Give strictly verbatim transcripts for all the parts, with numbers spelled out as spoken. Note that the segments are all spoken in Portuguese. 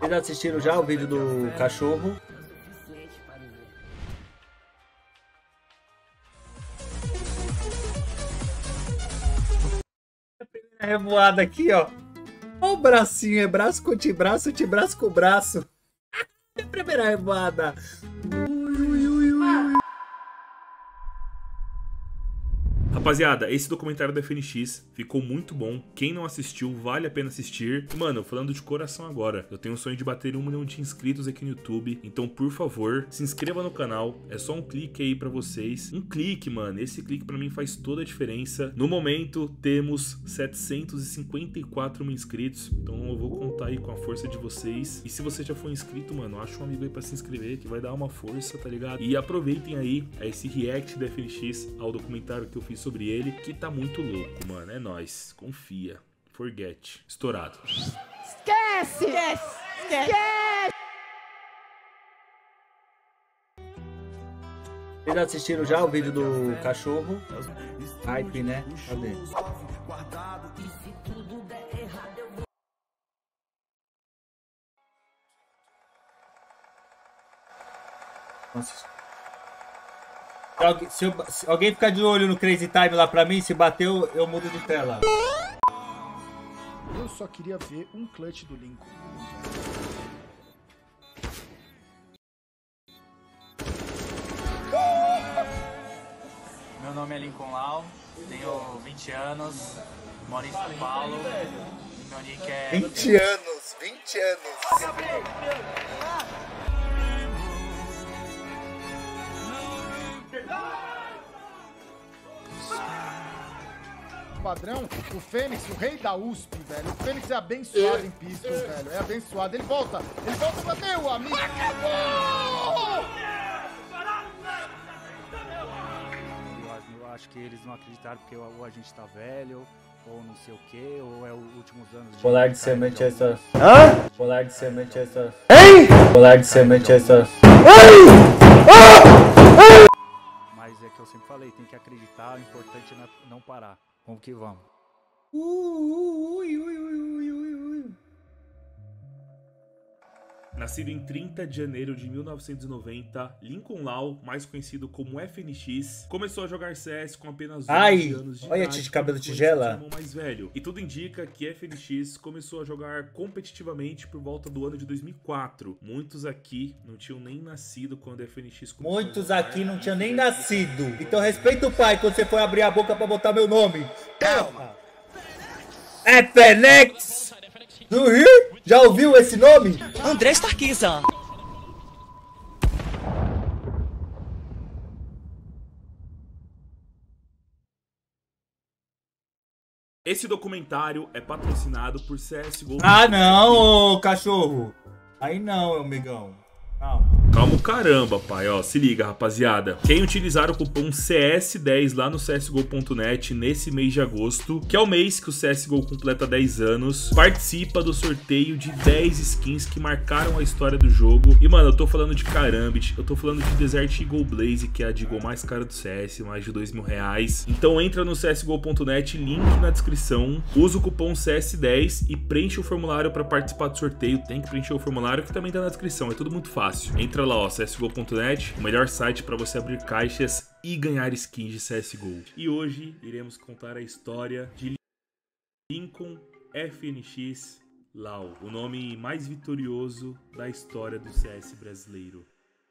Vocês assistiram já o vídeo do cachorro? A primeira revoada aqui, ó. Olha o bracinho, é braço com antebraço, antebraço com braço. A primeira revoada. Ui, ui, ui, ui. Rapaziada, esse documentário da F N X ficou muito bom. Quem não assistiu, vale a pena assistir. E, mano, falando de coração agora, eu tenho o sonho de bater um milhão de inscritos aqui no YouTube. Então, por favor, se inscreva no canal. É só um clique aí pra vocês. Um clique, mano. Esse clique pra mim faz toda a diferença. No momento, temos setecentos e cinquenta e quatro mil inscritos. Então, eu vou contar aí com a força de vocês. E se você já for inscrito, mano, acha um amigo aí pra se inscrever, que vai dar uma força, tá ligado? E aproveitem aí esse react da F N X ao documentário que eu fiz sobre ele, que tá muito louco, mano. É nóis. Confia. Forget. Estourado. Esquece! Esquece! Esquece! Vocês assistiram já o vídeo do cachorro? Hype, né? Cadê? Nossa. Se alguém, se, eu, se alguém ficar de olho no Crazy Time lá pra mim, se bateu, eu mudo de tela. Eu só queria ver um clutch do Lincoln. Meu nome é Lincoln Lau, tenho vinte anos, moro em São Paulo. Meu nick é... vinte anos, vinte anos. Padrão, o Fênix, o rei da U S P, velho. O Fênix é abençoado em pistas, velho. É abençoado. Ele volta. Ele volta pra meu amigo. Acabou! Eu acho que eles não acreditaram porque ou a gente tá velho, ou não sei o que, ou é os últimos anos de... Polar de semente essa. Hã? Polar de semente essa. Ei! Polar de semente essa. Mas é que eu sempre falei, tem que acreditar, o importante é não parar. Vamos que vamos. Ui, ui, ui, ui, ui, ui. Nascido em trinta de janeiro de mil novecentos e noventa, Lincoln Lau, mais conhecido como F N X, começou a jogar C S com apenas onze Ai, anos de olha idade. de cabelo quando foi tigela. seu irmão mais velho. E tudo indica que F N X começou a jogar competitivamente por volta do ano de dois mil e quatro. Muitos aqui não tinham nem nascido quando F N X começou. Muitos aqui não tinham nem nascido. Então respeita o pai quando você for abrir a boca pra botar meu nome. Calma. É Fênix do Rio? Já ouviu esse nome? André Starkizan. Esse documentário é patrocinado por C S G O. Ah não, ô cachorro. Aí não, amigão. Calma. Calma o caramba, pai, ó, se liga, rapaziada. Quem utilizar o cupom C S dez lá no C S G O ponto net nesse mês de agosto, que é o mês que o C S G O completa dez anos, participa do sorteio de dez skins que marcaram a história do jogo. E, mano, eu tô falando de Karambit, eu tô falando de Desert Eagle Blaze, que é a de Eagle mais cara do C S, mais de dois mil reais. Então entra no C S G O ponto net, link na descrição, usa o cupom C S dez e preenche o formulário pra participar do sorteio. Tem que preencher o formulário que também tá na descrição, é tudo muito fácil. Entra lá, ó, C S G O ponto net, o melhor site para você abrir caixas e ganhar skins de C S G O. E hoje iremos contar a história de Lincoln F N X Lau, o nome mais vitorioso da história do C S brasileiro.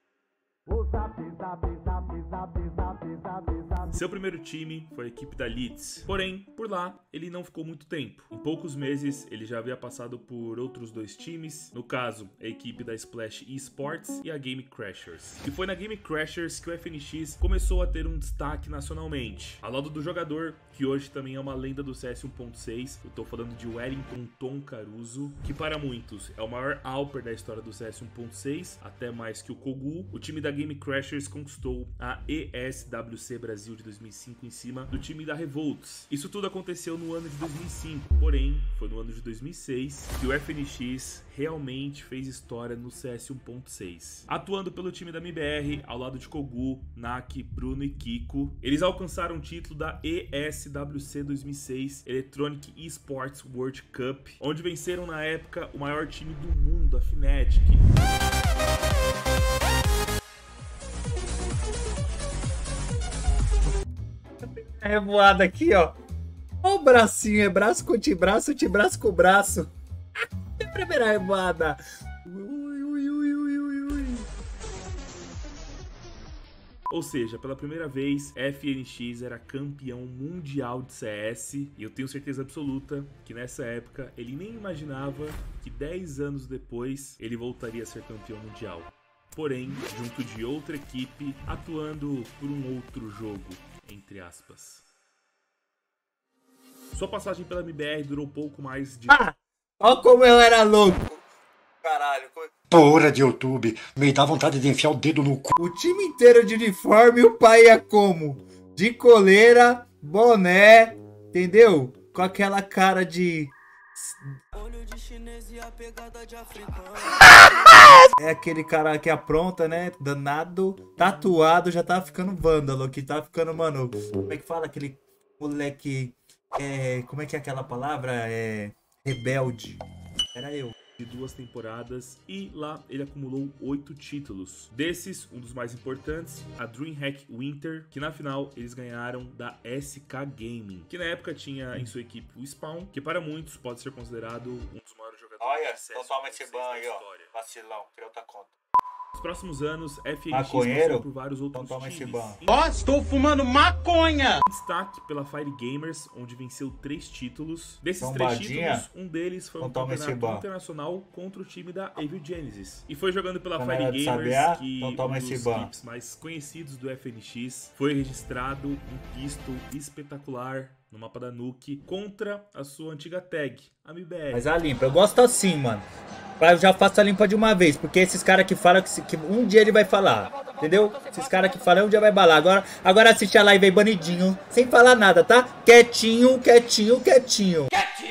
Seu primeiro time foi a equipe da Leeds, porém, por lá, ele não ficou muito tempo. Em poucos meses, ele já havia passado por outros dois times, no caso, a equipe da Splash Esports e a Game Crashers. E foi na Game Crashers que o F N X começou a ter um destaque nacionalmente. Ao lado do jogador, que hoje também é uma lenda do C S um ponto seis, eu tô falando de Wellington Tom Caruso, que para muitos é o maior Alper da história do C S um ponto seis, até mais que o Kogu. O time da Game Crashers conquistou a E S W C Brasil de dois mil e cinco em cima do time da Revolts. Isso tudo aconteceu no ano de dois mil e cinco, porém, foi no ano de dois mil e seis que o F N X realmente fez história no C S um ponto seis. Atuando pelo time da M B R, ao lado de Kogu, Naki, Bruno e Kiko, eles alcançaram o título da E S W C dois mil e seis Electronic Esports World Cup, onde venceram na época o maior time do mundo, a Fnatic. A revoada aqui, ó. Ó o bracinho, é braço com antebraço, antebraço com braço. É a primeira revoada. Ui, ui, ui, ui, ui, ui. Ou seja, pela primeira vez, F N X era campeão mundial de C S, e eu tenho certeza absoluta que nessa época ele nem imaginava que dez anos depois ele voltaria a ser campeão mundial. Porém, junto de outra equipe, atuando por um outro jogo, entre aspas. Sua passagem pela M B R durou pouco mais de... Ah, ó como eu era louco. Caralho. Como... Porra de YouTube, me dá vontade de enfiar o dedo no cu. O time inteiro de uniforme e o pai ia como? De coleira, boné, entendeu? Com aquela cara de... É aquele cara que apronta, né? Danado, tatuado, já tá ficando vândalo, que tá ficando, mano... Como é que fala? Aquele moleque... É, como é que é aquela palavra? É... Rebelde. Era eu. De duas temporadas, e lá ele acumulou oito títulos. Desses, um dos mais importantes, a DreamHack Winter, que na final eles ganharam da S K Gaming, que na época tinha em sua equipe o Spawn, que para muitos pode ser considerado um dos maiores jogadores. Olha, de C S então toma esse ban aí, ó. história. Vacilão, criou outra conta. Nos próximos anos, F N X Maconheiro? passou por vários outros Então toma times. esse ban. Ó, oh, estou fumando maconha! Destaque pela Fire Gamers, onde venceu três títulos. Desses Tombadinha? três títulos, um deles foi um Então toma esse campeonato ban. internacional contra o time da Evil Genesis. E foi jogando pela Panela Fire de Gamers sabiá? que Então toma um esse dos ban. clipes mais conhecidos do F N X foi registrado um pistol espetacular no mapa da Nuke contra a sua antiga tag, a M B R. Mas a limpa, eu gosto assim, mano. Eu já faço a limpa de uma vez, porque esses caras que falam que, se- que um dia ele vai falar, entendeu? Esses caras que falam um dia vai balar. Agora, agora assiste a live aí banidinho, sem falar nada, tá? Quietinho, quietinho, quietinho.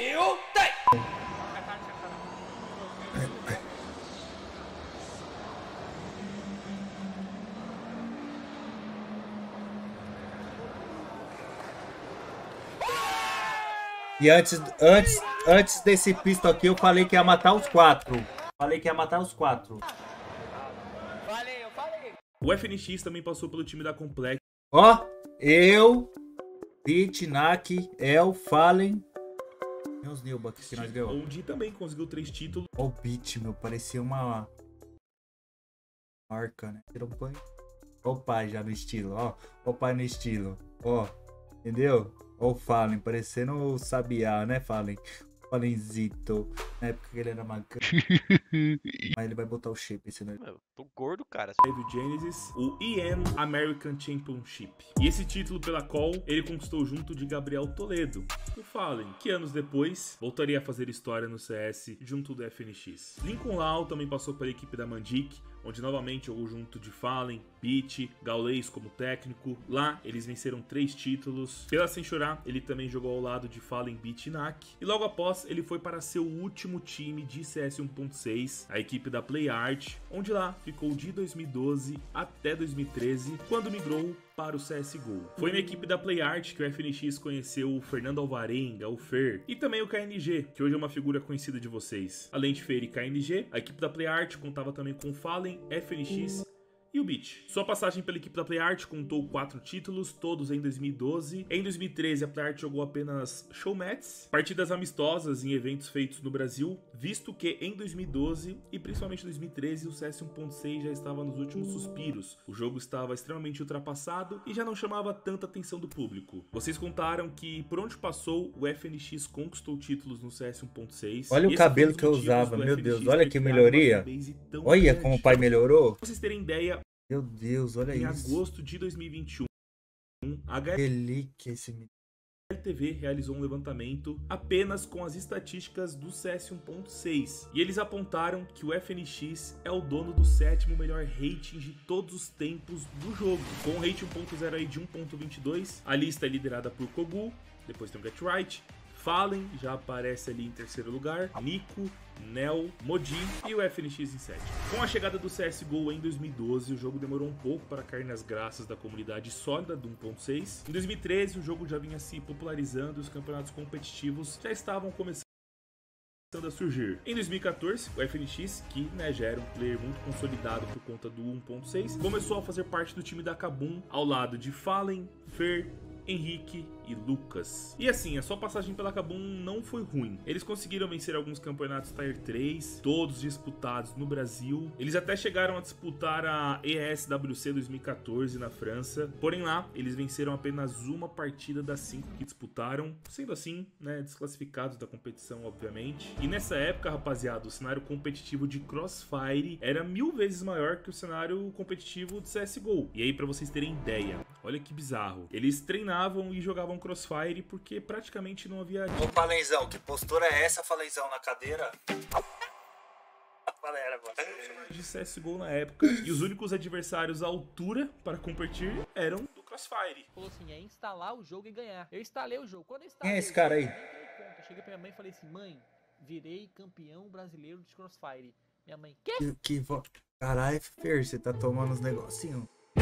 E antes, antes, antes desse pistol aqui, eu falei que ia matar os quatro. Falei que ia matar os quatro. O F N X também passou pelo time da Complex, Ó, eu, Beat, Naki, El, Fallen. Tem uns Nilba aqui que nós ganhamos. onde também conseguiu três títulos. Ó o Beat, meu, parecia uma marca, né? Tirou um banho. Ó o pai já no estilo, ó. Ó o pai no estilo, ó. Entendeu? Ó o Fallen, parecendo o Sabiá, né, Fallen? Fallenzito. Na época que ele era magro. Mas ele vai botar o shape, esse não. Eu tô gordo, cara. Evil Genesis, o E M American Championship. E esse título pela qual ele conquistou junto de Gabriel Toledo, o Fallen, que anos depois voltaria a fazer história no C S junto do F N X. Lincoln Lau também passou pela equipe da Mandic, onde novamente jogou junto de Fallen, Beat, Gaules como técnico. Lá eles venceram três títulos. Pela Sem Chorar, ele também jogou ao lado de Fallen, Beat e Nak. E logo após, ele foi para seu último time de C S um ponto seis, a equipe da PlayArt, onde lá ficou de dois mil e doze até dois mil e treze, quando migrou para o C S G O. Foi na equipe da PlayArt que o F N X conheceu o Fernando Alvarenga, o Fer, e também o K N G, que hoje é uma figura conhecida de vocês. Além de Fer e K N G, a equipe da PlayArt contava também com Fallen, F N X e o Beat. Sua passagem pela equipe da PlayArt contou quatro títulos, todos em dois mil e doze. Em dois mil e treze, a PlayArt jogou apenas showmats, partidas amistosas em eventos feitos no Brasil, visto que em dois mil e doze e principalmente dois mil e treze, o C S um ponto seis já estava nos últimos suspiros. O jogo estava extremamente ultrapassado e já não chamava tanta atenção do público. Vocês contaram que por onde passou, o F N X conquistou títulos no C S um ponto seis. Olha o cabelo que eu usava, meu Deus, olha que melhoria. Olha como o pai melhorou. Pra vocês terem ideia, Meu Deus, olha em isso. agosto de dois mil e vinte e um, a H Relíquia esse menino. L T V realizou um levantamento apenas com as estatísticas do C S um ponto seis e eles apontaram que o F N X é o dono do sétimo melhor rating de todos os tempos do jogo, com o rating um ponto zero aí de um ponto vinte e dois. A lista é liderada por Kogu, depois tem o Get Right, Fallen já aparece ali em terceiro lugar, Nico, Nel, Modi e o F N X em sétimo. Com a chegada do C S G O em dois mil e doze, o jogo demorou um pouco para cair nas graças da comunidade sólida do um ponto seis. Em dois mil e treze, o jogo já vinha se popularizando e os campeonatos competitivos já estavam começando a surgir. Em dois mil e quatorze, o F N X, que né, já era um player muito consolidado por conta do um ponto seis, começou a fazer parte do time da Kabum ao lado de Fallen, Fer, Henrique e Lucas. E assim, a sua passagem pela Kabum não foi ruim. Eles conseguiram vencer alguns campeonatos Tier três, todos disputados no Brasil. Eles até chegaram a disputar a E S W C dois mil e quatorze na França. Porém lá, eles venceram apenas uma partida das cinco que disputaram. Sendo assim, né, desclassificados da competição, obviamente. E nessa época, rapaziada, o cenário competitivo de Crossfire era mil vezes maior que o cenário competitivo de C S G O. E aí, pra vocês terem ideia, olha que bizarro. Eles treinavam e jogavam Crossfire porque praticamente não havia... Ô, Falenzão, que postura é essa, Falenzão, na cadeira? Galera, agora. De C S G O na época, e os únicos adversários à altura para competir eram do Crossfire. Falou assim, é instalar o jogo e ganhar. Eu instalei o jogo. Quando eu Quem instalei é esse cara aí? Eu cheguei pra minha mãe e falei assim, mãe, virei campeão brasileiro de Crossfire. Minha mãe, quê? Que, que vo... Caralho, Fer, você tá tomando uns negocinhos.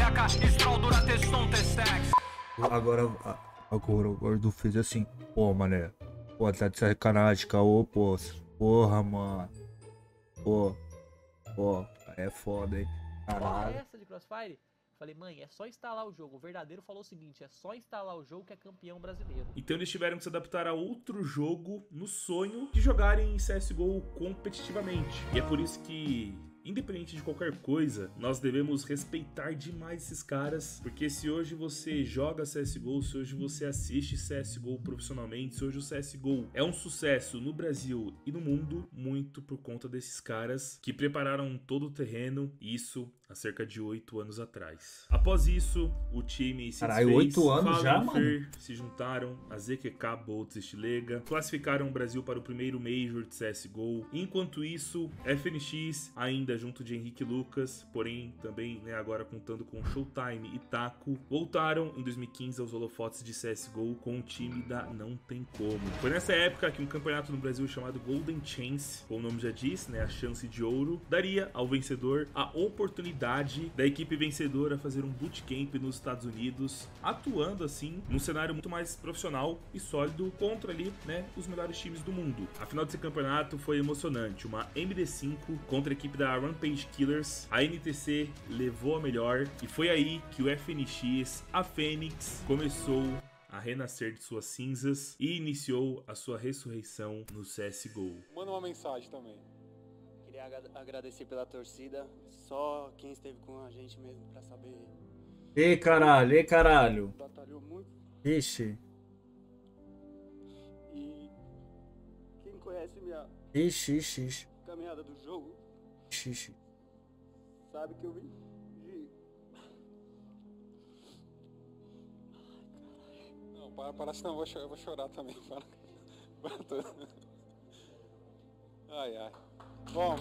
Agora, agora o gordo fez assim. Pô, mané. Pô, tá de sacanagem, caô, pô. Porra, mano. Pô. Pô, é foda, hein. Qual é Caralho. essa de Crossfire? Falei, mãe, é só instalar o jogo. O verdadeiro falou o seguinte, é só instalar o jogo que é campeão brasileiro. Então eles tiveram que se adaptar a outro jogo no sonho de jogarem C S G O competitivamente. E é por isso que... independente de qualquer coisa, nós devemos respeitar demais esses caras, porque se hoje você joga C S G O, se hoje você assiste C S G O profissionalmente, se hoje o C S G O é um sucesso no Brasil e no mundo, muito por conta desses caras que prepararam todo o terreno, isso há cerca de oito anos atrás. Após isso, o time se Caralho, desfez, oito anos já, Fallen, Fer mano? se juntaram, a Z Q K, Boltz e Stilega, classificaram o Brasil para o primeiro Major de C S G O. Enquanto isso, F N X ainda junto de Henrique e Lucas, porém também né, agora contando com Showtime e Taco, voltaram em dois mil e quinze aos holofotes de C S G O com o time da Não Tem Como. Foi nessa época que um campeonato no Brasil chamado Golden Chance, como o nome já diz, né, a chance de ouro, daria ao vencedor a oportunidade da equipe vencedora fazer um bootcamp nos Estados Unidos, atuando assim num cenário muito mais profissional e sólido contra ali, né, os melhores times do mundo. A final desse campeonato foi emocionante, uma M D cinco contra a equipe da Rampage Killers. A N T C levou a melhor e foi aí que o F N X, a Fênix, começou a renascer de suas cinzas e iniciou a sua ressurreição no C S G O. Manda uma mensagem também. Queria agradecer pela torcida, só quem esteve com a gente mesmo pra saber. Ei, caralho, ei, caralho. Batalhou muito. Ixi. E quem conhece minha Ixi, ixi, ixi. caminhada do jogo, Ixi, ixi. sabe que eu vim de... Não, para, para senão eu vou, cho- eu vou chorar também. Para. Para tudo. Ai, ai. Bom.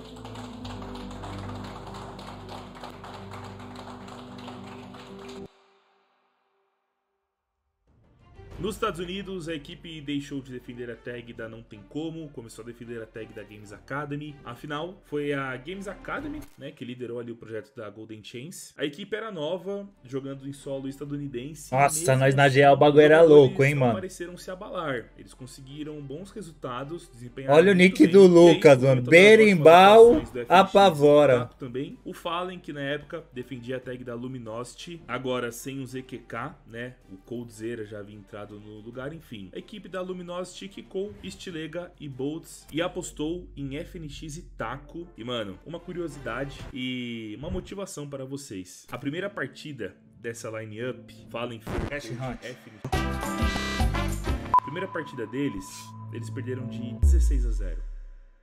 Nos Estados Unidos, a equipe deixou de defender a tag da Não Tem Como, começou a defender a tag da Games Academy. Afinal, foi a Games Academy, né, que liderou ali o projeto da Golden Chance. A equipe era nova, jogando em solo estadunidense. Nossa, nós na G A o bagulho era louco, hein, mano. Pareceram se abalar. Eles conseguiram bons resultados, desempenharam Olha o muito nick bem. do E aí, Lucas, por mano. conta das Berimbau ótimas atuações do F N X, apavora. também. O Fallen, que na época defendia a tag da Luminosity, agora sem o Z Q K, né? O Coldzera já havia entrado no lugar, enfim. A equipe da Luminosity quicou Stilega e Boltz e apostou em F N X e Taco. E, mano, uma curiosidade e uma motivação para vocês. A primeira partida dessa line-up, Fallen, F N X. A primeira partida deles, eles perderam de dezesseis a zero.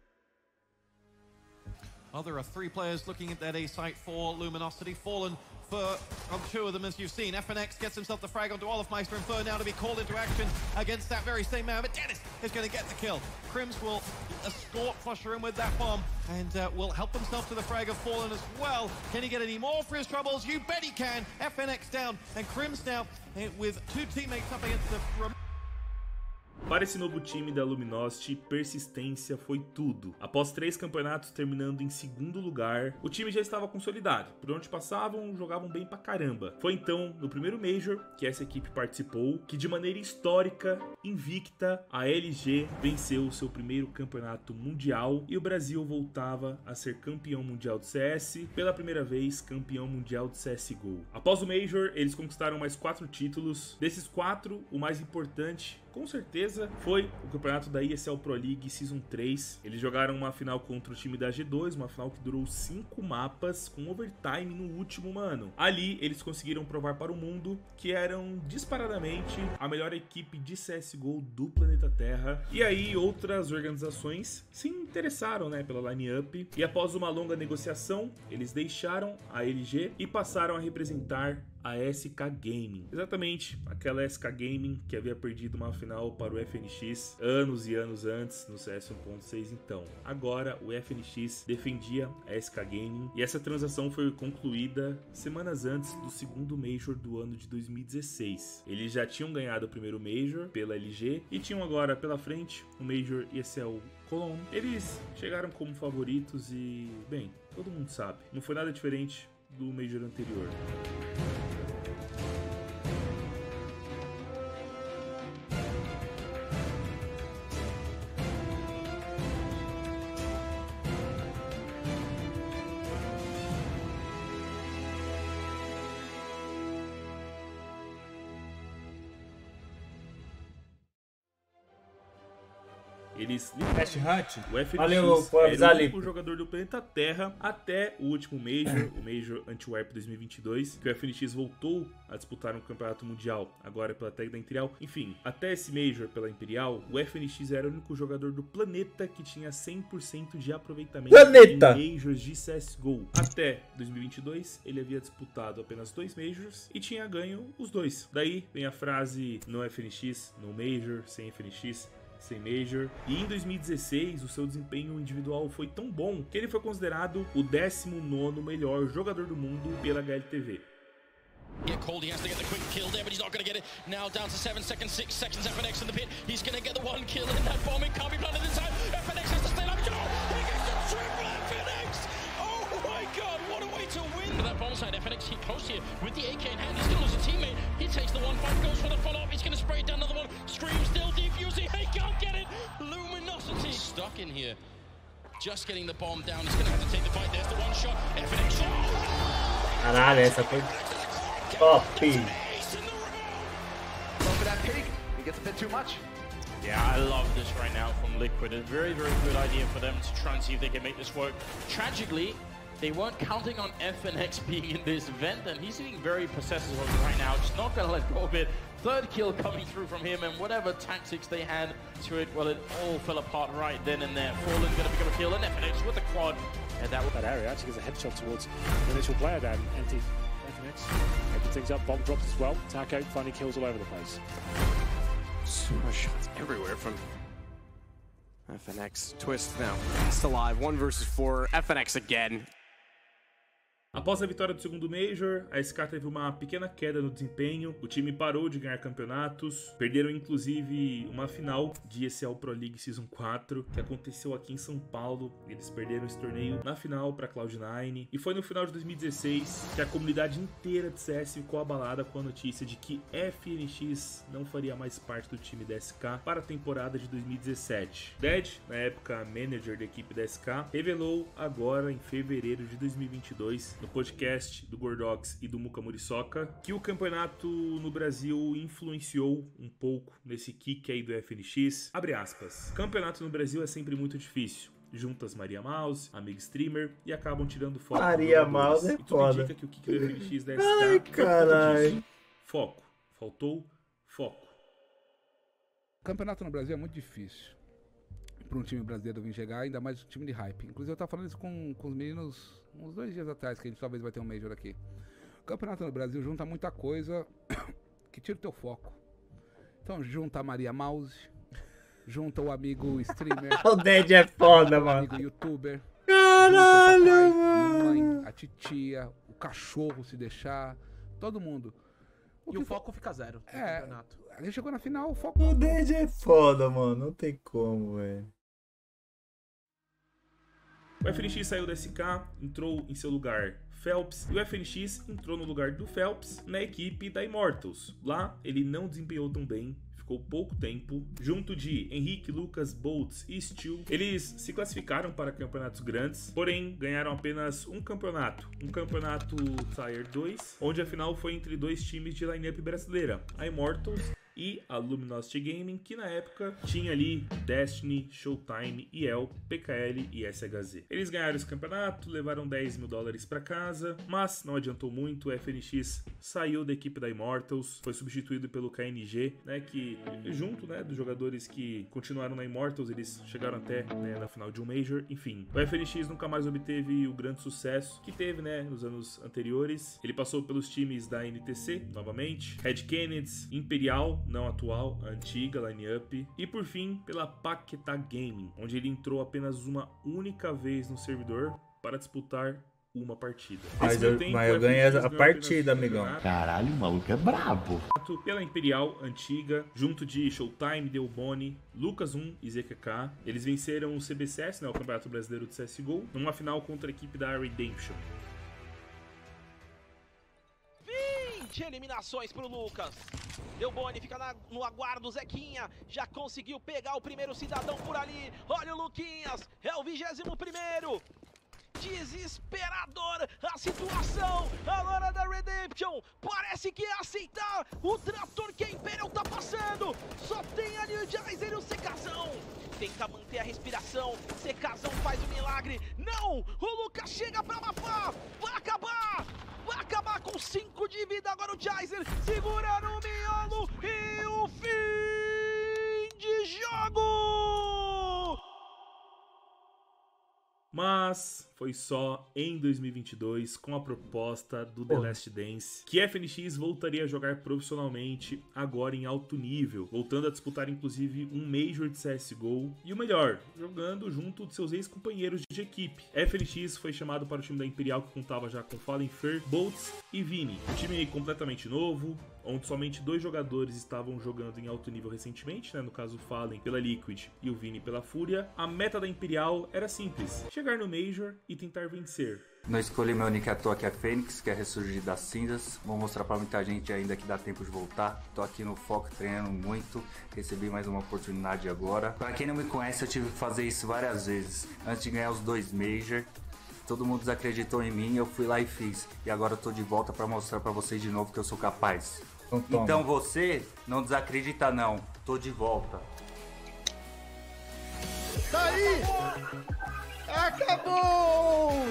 Well, there are three players looking at that A site for Luminosity. Fallen for on two of them, as you've seen. F N X gets himself the frag onto Olofmeister and Fur now to be called into action against that very same man. But Dennis is going to get the kill. Crims will escort Flusher in with that bomb and uh, will help himself to the frag of Fallen as well. Can he get any more for his troubles? You bet he can. F N X down and Crims now uh, with two teammates up against the... Para esse novo time da Luminosity, persistência foi tudo. Após três campeonatos terminando em segundo lugar, o time já estava consolidado. Por onde passavam, jogavam bem pra caramba. Foi então, no primeiro Major, que essa equipe participou, que de maneira histórica, invicta, a L G venceu o seu primeiro campeonato mundial e o Brasil voltava a ser campeão mundial de C S, pela primeira vez campeão mundial de C S G O. Após o Major, eles conquistaram mais quatro títulos. Desses quatro, o mais importante, com certeza, foi o campeonato da E S L Pro League Season três. Eles jogaram uma final contra o time da G dois, uma final que durou cinco mapas, com overtime no último, mano. Ali, eles conseguiram provar para o mundo que eram disparadamente a melhor equipe de C S G O do planeta Terra. E aí, outras organizações se interessaram, né, pela line-up. E após uma longa negociação, eles deixaram a L G e passaram a representar a S K Gaming. Exatamente, aquela S K Gaming que havia perdido uma final para o F N X anos e anos antes no C S um ponto seis. Então, agora o F N X defendia a S K Gaming e essa transação foi concluída semanas antes do segundo Major do ano de dois mil e dezesseis. Eles já tinham ganhado o primeiro Major pela L G e tinham agora pela frente o Major E S L Cologne. Eles chegaram como favoritos e, bem, todo mundo sabe, não foi nada diferente do Major anterior. Eles Cash Hunt. O F N X Valeu, era o único jogador do planeta Terra até o último Major, o Major Antwerp dois mil e vinte e dois, que o F N X voltou a disputar um campeonato mundial, agora pela tag da Imperial. Enfim, até esse Major pela Imperial, o F N X era o único jogador do planeta que tinha cem por cento de aproveitamento planeta. em Majors de C S G O. Até dois mil e vinte e dois, ele havia disputado apenas dois Majors e tinha ganho os dois. Daí vem a frase no F N X, no Major, sem F N X, sem Major. E em dois mil e dezesseis, o seu desempenho individual foi tão bom que ele foi considerado o décimo nono melhor jogador do mundo pela H L T V. Get cold, he has to get the quick kill there, but he's not going to get it. Now down to seven seconds, six seconds, F N X in the pit. He's going to get the one kill, and that bomb, it can't be planted this time. F N X has to stay alive. Oh, he gets the triple F N X! Oh my god, what a way to win! To that bomb side, F N X hit close here with the A K in hand. He's going to lose a teammate. He takes the one five, goes for the follow-up. He's going to spray down another one. Scream still defusing. He can't get it. Luminosity stuck in here. Just getting the bomb down. He's going to have to take the fight. There's the one shot. F N X shot. Caralho, essa foi top. He gets a bit too much. Yeah, I love this right now from Liquid. A very, very good idea for them to try and see if they can make this work. Tragically, they weren't counting on F N X being in this event, and he's being very possessive of it right now. Just not gonna let go of it. Third kill coming through from him, and whatever tactics they had to it, well, it all fell apart right then and there. Fallen gonna pick up a kill, and F N X with the quad. And that, that area actually gives a headshot towards the initial player down. Empty F N X. Open things up, bomb drops as well. Taco finding kills all over the place. So much shots everywhere from F N X. Twist now. Last alive. One versus four. F N X again. Após a vitória do segundo Major, a S K teve uma pequena queda no desempenho, o time parou de ganhar campeonatos, perderam inclusive uma final de E S L Pro League Season quatro, que aconteceu aqui em São Paulo. Eles perderam esse torneio na final para Cloud nine, e foi no final de dois mil e dezesseis que a comunidade inteira de C S ficou abalada com a notícia de que F N X não faria mais parte do time da S K para a temporada de dois mil e dezessete. Dead, na época manager da equipe da S K, revelou agora em fevereiro de dois mil e vinte e dois, no podcast do Gordox e do Muka Muriçoca, que o campeonato no Brasil influenciou um pouco nesse kick aí do F N X. Abre aspas. Campeonato no Brasil é sempre muito difícil. Juntas Maria Mouse, amigo streamer, e acabam tirando foco. Maria Mouse é foda. Indica que o kick do F N X da S K. Ai, caralho. Foco. Faltou foco. O campeonato no Brasil é muito difícil para um time brasileiro vir chegar, ainda mais um time de hype. Inclusive eu tava falando isso com, com os meninos uns dois dias atrás, que a gente talvez vai ter um Major aqui. O campeonato no Brasil junta muita coisa que tira o teu foco. Então junta a Maria Mouse, junta o amigo streamer. O Dead é foda, o mano. amigo youtuber. Caralho, junta o papai, mano. a mamãe, a titia, o cachorro se deixar, todo mundo. O e o foco fica zero no é, campeonato. A gente chegou na final, o foco... O Dead é foda, mano. Não tem como, velho. O F N X saiu da S K, entrou em seu lugar Phelps, e o F N X entrou no lugar do Phelps na equipe da Immortals. Lá, ele não desempenhou tão bem, ficou pouco tempo. Junto de Henrique, Lucas, Boltz e Steel, eles se classificaram para campeonatos grandes, porém ganharam apenas um campeonato, um campeonato Tier dois, onde a final foi entre dois times de line-up brasileira, a Immortals e a Luminosity Gaming, que na época tinha ali Destiny, Showtime, I E L, P K L e S H Z. Eles ganharam esse campeonato, levaram dez mil dólares para casa, mas não adiantou muito. O F N X saiu da equipe da Immortals, foi substituído pelo K N G, né, que junto, né, dos jogadores que continuaram na Immortals, eles chegaram até, né, na final de um Major. Enfim, o F N X nunca mais obteve o grande sucesso que teve, né, nos anos anteriores. Ele passou pelos times da N T C, novamente, Red Kennedy, Imperial, não atual, a antiga line-up, e por fim pela Paquetá Gaming, onde ele entrou apenas uma única vez no servidor para disputar uma partida. Mas eu, tempo, mas eu ganhei a partida, amigão. Caralho, o maluco é brabo. Pela Imperial antiga, junto de Showtime, Delboni, Lucas um e Z K K, eles venceram o C B C S, né, o Campeonato Brasileiro de C S G O, numa final contra a equipe da Redemption. vinte eliminações pro Lucas. Delboni fica na, no aguardo, Zequinha já conseguiu pegar o primeiro cidadão por ali. Olha o Luquinhas, é o vigésimo primeiro. Desesperador a situação, a hora da Redemption parece que é aceitar o trator que a Imperial tá passando. Só tem ali o Jaiser e o Secazão. Tenta manter a respiração, Secazão faz o milagre. Não, o Lucas chega pra abafar, vai acabar. Vai acabar com cinco de vida, agora o Jaiser segura no miolo e o fim de jogo! Mas foi só em dois mil e vinte e dois, com a proposta do The Last Dance, que a F N X voltaria a jogar profissionalmente, agora em alto nível, voltando a disputar inclusive um Major de C S G O, e o melhor, jogando junto de seus ex-companheiros de equipe. A F N X foi chamado para o time da Imperial, que contava já com Fallen Fer, Boltz e Vini. Um time completamente novo, onde somente dois jogadores estavam jogando em alto nível recentemente, né? No caso o Fallen pela Liquid e o Vini pela Fúria. A meta da Imperial era simples, chegar no Major e tentar vencer. Não escolhi meu nick à toa, que é Fênix, que é ressurgir das cinzas. Vou mostrar pra muita gente ainda que dá tempo de voltar. Tô aqui no foco, treinando muito. Recebi mais uma oportunidade agora. Pra quem não me conhece, eu tive que fazer isso várias vezes. Antes de ganhar os dois Major, todo mundo desacreditou em mim, eu fui lá e fiz. E agora eu tô de volta pra mostrar pra vocês de novo que eu sou capaz. Então, então você não desacredita não, tô de volta. Tá aí! Acabou!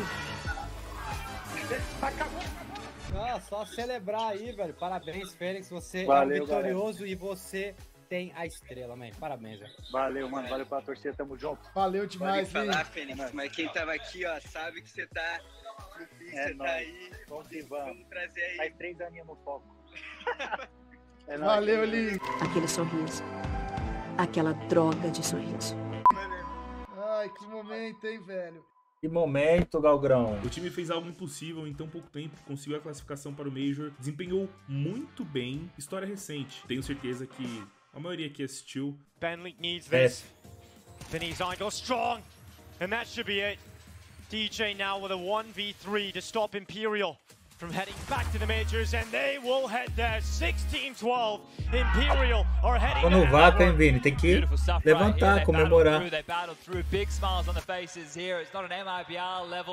Acabou! Ah, só celebrar aí, velho. Parabéns, Fênix. Você Valeu, é um vitorioso galera. E você tem a estrela, man. Parabéns, velho. Valeu, mano. Valeu pela torcida. Tamo junto. Valeu demais, Pode falar, Fênix, mas quem tava aqui, ó, sabe que você tá no fim, É você nóis. tá aí. Vamos que vamos. Vamos trazer aí. Faz três aninhos no foco. É nóis. Valeu, Lin. Aquele sorriso. Aquela droga de sorriso. Ai, que momento, hein, velho? Que momento, Galgrão. O time fez algo impossível em tão pouco tempo, conseguiu a classificação para o Major, desempenhou muito bem. História recente. Tenho certeza que a maioria que assistiu. Benlink needs this. Vinny's angle strong, and that should be it. D J now with a one v three to stop Imperial from heading back to the majors, and they will head there. sixteen twelve. Imperial are heading Tô no vácuo, hein, Vini? Tem que levantar, comemorar. They battled through, big smiles on the faces here. It's not an M I B R level.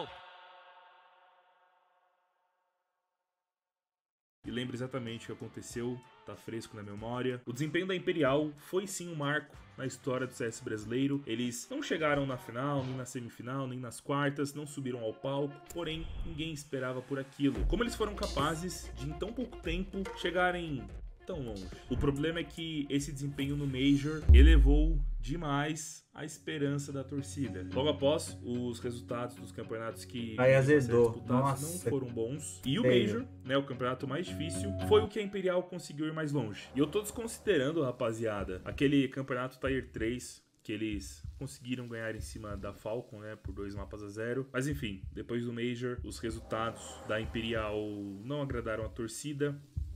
E lembra exatamente o que aconteceu, tá fresco na memória. O desempenho da Imperial foi sim um marco na história do C S brasileiro. Eles não chegaram na final, nem na semifinal, nem nas quartas, não subiram ao palco, porém ninguém esperava por aquilo. Como eles foram capazes de em tão pouco tempo chegarem tão longe. O problema é que esse desempenho no Major elevou demais a esperança da torcida. Logo após, os resultados dos campeonatos que Aí azedou. disputados Nossa. não foram bons. E o Feio. Major, né, o campeonato mais difícil, foi o que a Imperial conseguiu ir mais longe. E eu tô desconsiderando, rapaziada, aquele campeonato Tier três que eles conseguiram ganhar em cima da Falcon, né, por dois mapas a zero. Mas enfim, depois do Major, os resultados da Imperial não agradaram a torcida.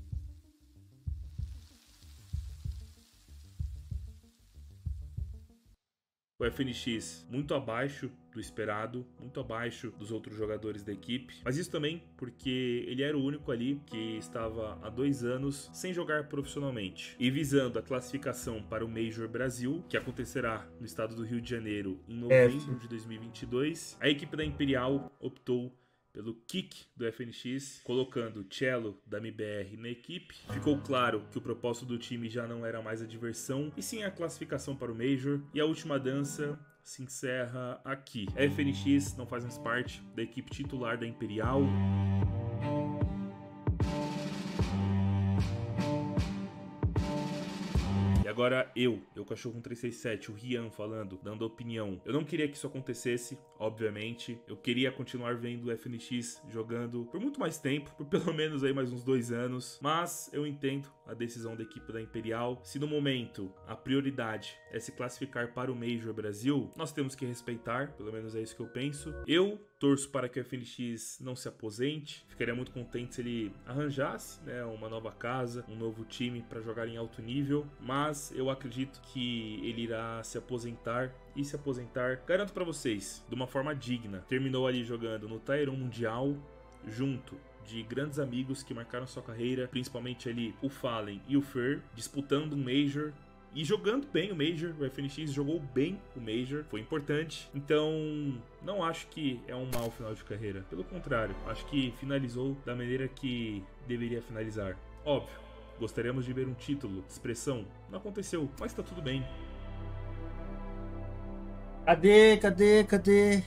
O F N X muito abaixo do esperado, muito abaixo dos outros jogadores da equipe. Mas isso também porque ele era o único ali que estava há dois anos sem jogar profissionalmente. E visando a classificação para o Major Brasil, que acontecerá no estado do Rio de Janeiro em novembro de dois mil e vinte e dois, a equipe da Imperial optou pelo kick do F N X, colocando Cello da M B R na equipe. Ficou claro que o propósito do time já não era mais a diversão, e sim a classificação para o Major, e a última dança se encerra aqui. A F N X não faz mais parte da equipe titular da Imperial. Agora eu, eu Cachorro um três seis sete, o Rian falando, dando opinião. Eu não queria que isso acontecesse, obviamente. Eu queria continuar vendo o F N X jogando por muito mais tempo, por pelo menos aí mais uns dois anos. Mas eu entendo a decisão da equipe da Imperial. Se no momento a prioridade é se classificar para o Major Brasil, nós temos que respeitar, pelo menos é isso que eu penso. Eu torço para que o F N X não se aposente. Ficaria muito contente se ele arranjasse, né, uma nova casa, um novo time para jogar em alto nível. Mas eu acredito que ele irá se aposentar. E se aposentar, garanto para vocês, de uma forma digna. Terminou ali jogando no Tier um Mundial, junto de grandes amigos que marcaram sua carreira, principalmente ali o Fallen e o Fer, disputando um Major. E jogando bem o Major, o F N X jogou bem o Major, foi importante. Então, não acho que é um mau final de carreira. Pelo contrário, acho que finalizou da maneira que deveria finalizar. Óbvio, gostaríamos de ver um título, expressão. Não aconteceu, mas tá tudo bem. Cadê, cadê, cadê?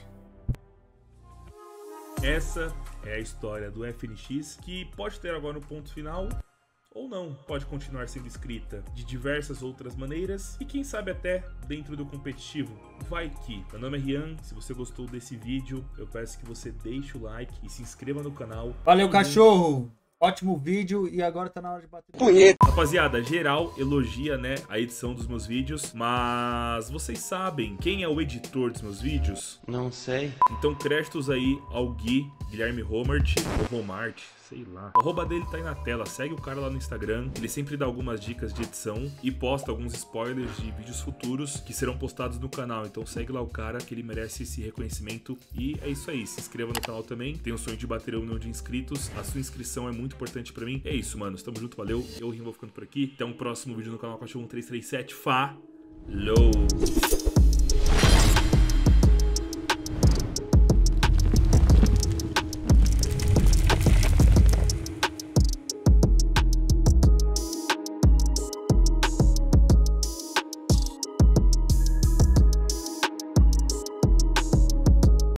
Essa é a história do F N X, que pode ter agora um ponto final, ou não, pode continuar sendo escrita de diversas outras maneiras, e quem sabe até dentro do competitivo. Vai que. Meu nome é Rian, se você gostou desse vídeo, eu peço que você deixe o like e se inscreva no canal. Valeu, cachorro! Ótimo vídeo, e agora tá na hora de bater punheta. Rapaziada, geral elogia, né, a edição dos meus vídeos, mas vocês sabem quem é o editor dos meus vídeos? Não sei. Então créditos aí ao Gui, Guilherme Romart, ou Romart, sei lá. O arroba dele tá aí na tela, segue o cara lá no Instagram, ele sempre dá algumas dicas de edição e posta alguns spoilers de vídeos futuros que serão postados no canal, então segue lá o cara que ele merece esse reconhecimento. E é isso aí, se inscreva no canal também, tem o sonho de bater um milhão de inscritos, a sua inscrição é muito importante pra mim. É isso, mano, tamo junto, valeu, eu, Rim, vou ficando por aqui, até um próximo vídeo no canal Cachorro um três três sete, falou!